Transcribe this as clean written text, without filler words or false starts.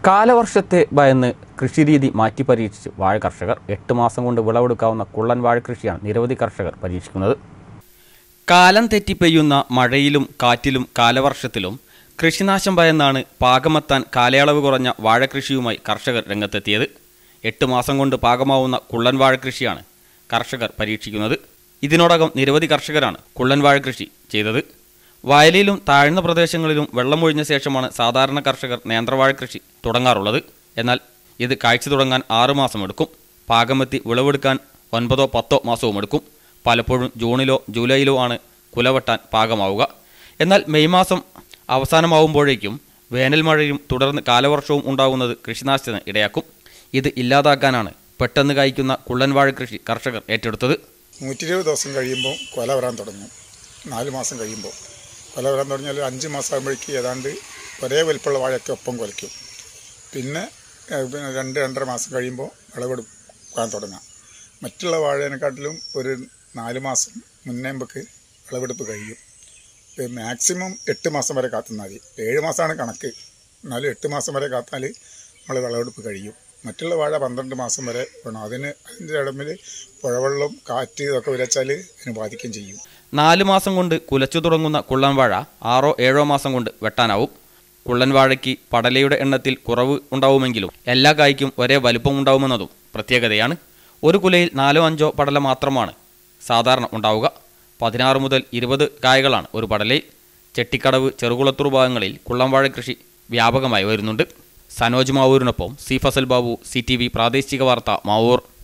കാലവർഷത്തെ ഭയന്ന് കൃഷിരീതി മാറ്റി പരീക്ഷിച്ച് വാഴ കർഷകർ 8 മാസം കൊണ്ട് വിളവെടുക്കാവുന്ന കുള്ളൻ വാഴ കൃഷിയാണ് നിരവധി കർഷകർ പരീക്ഷിക്കുന്നത്. കാലം തെറ്റി പെയ്യുന്ന മഴയിലും കാറ്റിലും കാലവർഷത്തിലും കൃഷിനാശം ഭയന്നാണ് പാകമെത്താൻ കാലയളവ് കുറഞ്ഞ വാഴകൃഷിയുമായി കർഷകർ രംഗത്തെത്തിയത്. 8 മാസം കൊണ്ട് പാകമാവുന്ന കുള്ളൻ വാഴ കൃഷിയാണ് കർഷകർ പരീക്ഷിക്കുന്നത്. ഇതിനോടകം നിരവധി കർഷകരാണ് കുള്ളൻ വാഴ കൃഷി ചെയ്തത്. വയലിലും താഴ്ന്ന പ്രദേശങ്ങളിലും വെള്ളമൊഴിഞ്ഞ ശേഷമാണ് സാധാരണ കർഷകർ നേന്ത്രവാഴ കൃഷി തുടങ്ങാറുള്ളത്. എന്നാൽ ഇത് കായ്ച്ചു തുടങ്ങാൻ 6 മാസം എടുക്കും. പാകമെത്തി വിളവെടുക്കാൻ 9-10 മാസവും എടുക്കും. പലപ്പോഴും ജൂണിലോ ജൂലൈയിലോ ആണ് കുലവെട്ടാൻ പാകമാവുക. എന്നാൽ മെയ് മാസം അവസാനമാവുമ്പോഴേക്കും വേനൽ മഴയും തുടർന്ന് കാലവർഷവും ഉണ്ടാകുന്നത് കൃഷിനാശത്തിന് ഇടയാക്കും. ഇത് ഇല്ലാതാക്കാനാണ് പെട്ടെന്ന് കായ്ക്കുന്ന കുള്ളൻ വാഴ കൃഷി കർഷകർ ഏറ്റെടുത്തത്. 120 ദിവസം കഴിയുമ്പോൾ കൊല വരാൻ തുടങ്ങും. 4 മാസം കഴിയുമ്പോൾ കൊല വരാൻ തുടങ്ങിയാൽ 5 മാസം ആകുമ്പോഴേക്ക് ഏതാണ്ട് ഒരേ വലിപ്പമുള്ള വാഴയൊക്കെ ഒപ്പം കൊലയ്ക്കും. പിന്നെ 2-2.5 മാസം കഴിയുമ്പോൾ വിളവെടുക്കാൻ തുടങ്ങാം. മറ്റുള്ള വാഴേനെക്കാട്ടിലും ഒരു 4 മാസം മുന്നേമ്പക്ക് വിളവെടുപ്പ് കഴിയും. മാക്സിമം 8 മാസം വരെ കാത്തുന്നാൽ മതി. 7 മാസമാണ് കണക്ക്. എന്നാലും 8 മാസം വരെ കാത്താൽ നമ്മൾ വിളവെടുപ്പ് കഴിയും. മറ്റുള്ള വാഴ 12 മാസം വരെ വേണം. അതിൻ്റെ ഇടമിൽ പുഴവെള്ളം കാറ്റ് ഇതൊക്കെ വിലച്ചാൽ അതിന് ബാധിക്കുകയും ചെയ്യും. 4 മാസം കൊണ്ട് കുലച്ചു തുടങ്ങുന്ന കുള്ളൻ വാഴ 6-7 മാസം കൊണ്ട് വെട്ടാനാവും. കുള്ളൻ വാഴയ്ക്ക് പടലയുടെ എണ്ണത്തിൽ കുറവ് ഉണ്ടാവുമെങ്കിലും എല്ലാ കായ്ക്കും ഒരേ വലുപ്പമുണ്ടാവുമെന്നതും പ്രത്യേകതയാണ്. ഒരു കുലയിൽ 4-5 പടല മാത്രമാണ് സാധാരണ ഉണ്ടാവുക. 16 മുതൽ 20 കായകളാണ് ഒരു പടലയിൽ. ചെട്ടിക്കടവ്, ചെറുകുളത്തൂർ ഭാഗങ്ങളിൽ കുള്ളൻ വാഴ കൃഷി വ്യാപകമായി വരുന്നുണ്ട്. സനോജ് മാവൂരിനൊപ്പം സി ഫസൽ ബാബു, CTV പ്രാദേശിക വാർത്ത, മാവൂർ.